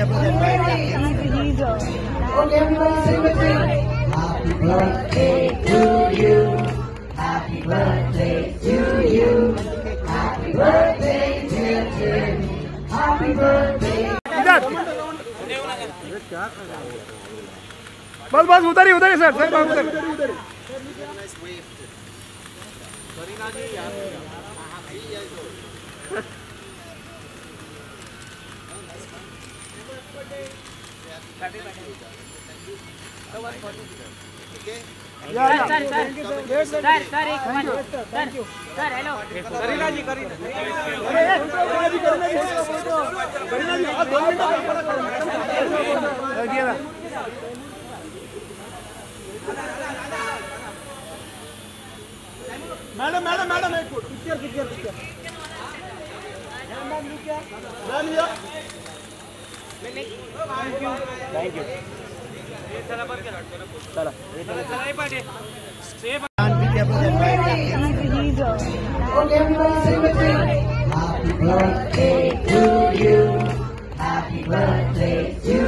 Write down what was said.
Okay, everybody sing with me. Happy birthday to you. Happy birthday to you. Happy birthday, dear Tim. Happy birthday. बस उधर ही sir उधर madam एक picture thank you Okay, everybody sing with me. Happy birthday to you. Happy birthday to